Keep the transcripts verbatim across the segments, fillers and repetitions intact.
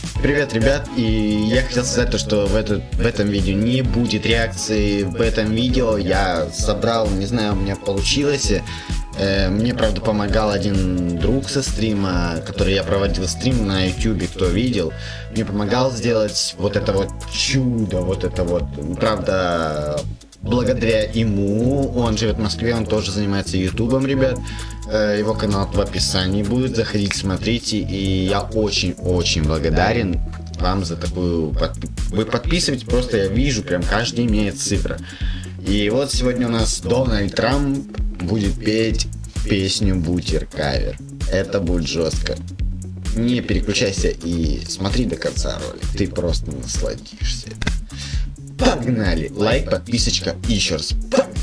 Привет, ребят, и я хотел сказать то, что в, эту, в этом видео не будет реакции. В этом видео я собрал, не знаю, у меня получилось. Э, мне, правда, помогал один друг со стрима, который я проводил стрим на ютубе, кто видел. Мне помогал сделать вот это вот чудо, вот это вот, правда, благодаря ему. Он живет в Москве, он тоже занимается ютубом, ребят. Его канал в описании будет, заходите, смотрите, и я очень-очень благодарен вам за такую подписку. Вы подписываетесь, просто я вижу, прям каждый день меняется цифра. И вот сегодня у нас Дональд Трамп будет петь песню «Бутер кавер». Это будет жестко. Не переключайся и смотри до конца ролика, ты просто насладишься. Погнали! Лайк, подписочка, еще раз.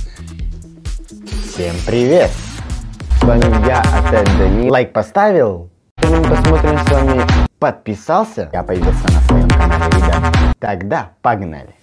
Всем привет! С вами я, опять Данил. Лайк поставил? Посмотрим с вами. Подписался? Я появился на своем канале, ребят. Тогда погнали.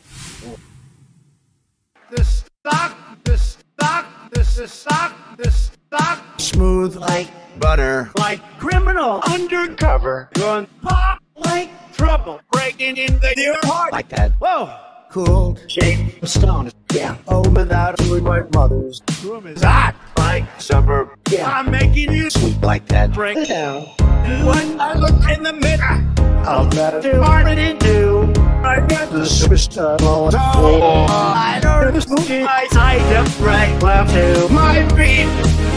Smooth like butter, like criminal undercover, going pop like trouble, breaking in the your heart like that. Whoa. Cool, shape, stone, yeah. Oh, without two white mothers. Room is hot like summer. Yeah, I'm making you sweet like that. Break it down. When I look in the mirror, I'll better do already do. I got the superstar. Oh, I know this movie. I tied up right left to my feet.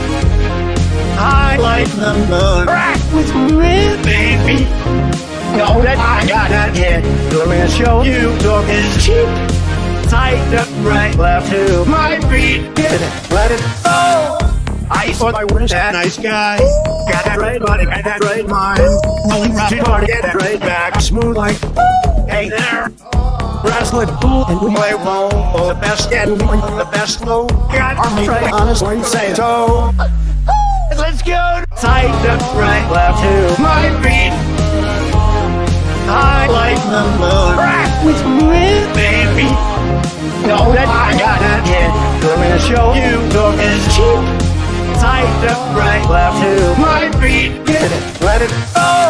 I like the moon. Rock with me, baby. Know that I got that hit. Let me show you, dog is cheap. Tight up right left to my feet. Get it, let it go. I thought I was that nice guy. Got that right body, got that right mind. Rolling round to party, get that right back. Smooth like, hey there. Wrestling bull and we play roll. Oh, the best get the best flow. Got me right honest when you say so. Let's go. Tight up right left to my feet. I like the moon. Rock with me, baby. Know that I got that hit. Let me show you, dog is cheap. Tight up right left to my feet. Get it, let it go.